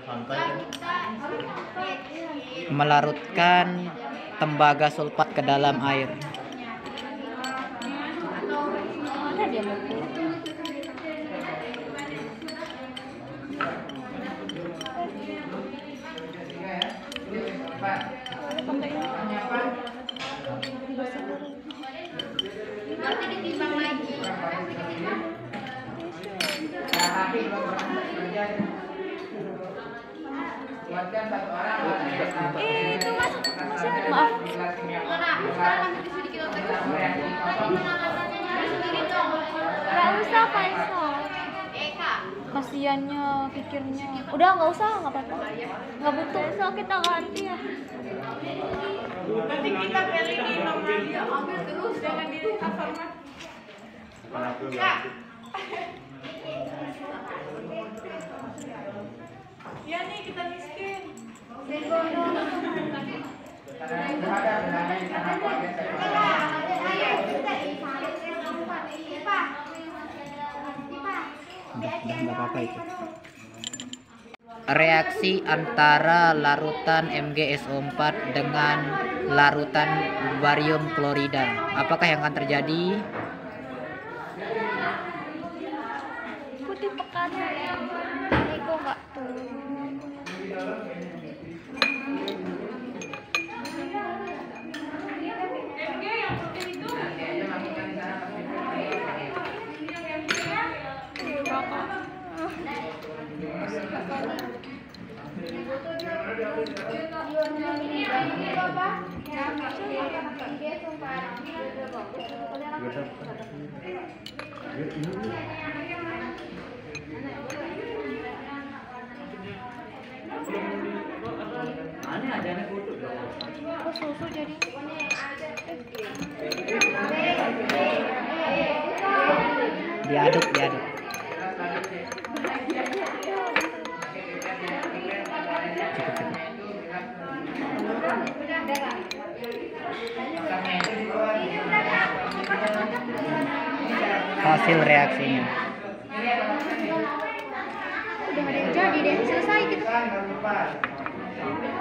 Melarutkan tembaga sulfat ke dalam air. Mana dia mau? Nanti ditimbang lagi. Itu mas, maaf. Nggak usah Faisal. Kasiannya pikirnya. Udah nggak usah, nggak apa-apa. Nggak butuh. So kita ganti ya. Nanti kita pelingin nomor dia, ambil terus jangan di cover mas. Kak. Ya nih kita miskin. Udah nggak apa-apa itu. Reaksi antara larutan MgSO4 dengan larutan barium klorida. Apakah yang akan terjadi? Ikuti pekannya ya. Ini kok nggak turun. MG yang putih itu. Kok susu jadi? Diaduk. Hasil reaksinya. Udah ada yang jadi deh, selesai gitu.